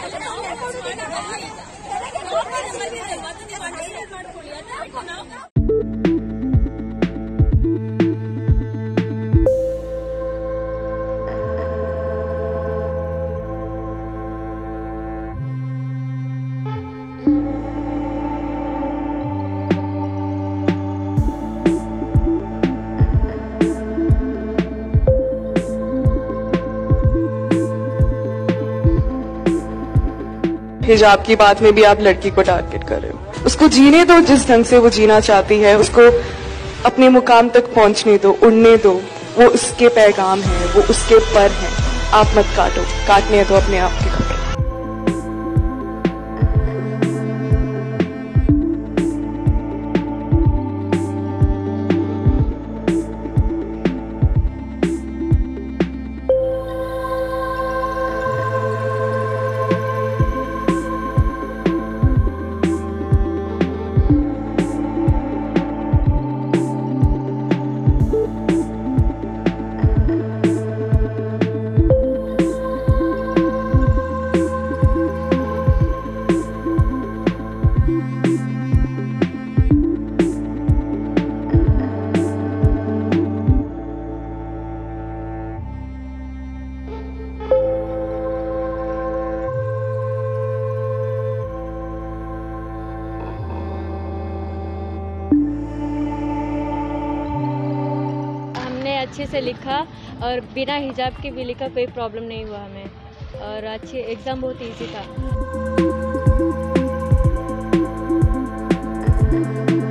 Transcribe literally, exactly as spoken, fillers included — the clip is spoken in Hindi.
हिजाब की बात में भी आप लड़की को टारगेट कर रहे हो। उसको जीने दो जिस ढंग से वो जीना चाहती है, उसको अपने मुकाम तक पहुंचने दो, उड़ने दो। वो उसके पैगाम है, वो उसके पर है। आप मत काटो, काटने दो अपने आप की खबर। अच्छे से लिखा और बिना हिजाब के भी लिखा, कोई प्रॉब्लम नहीं हुआ हमें, और अच्छे एग्ज़ाम बहुत इजी था।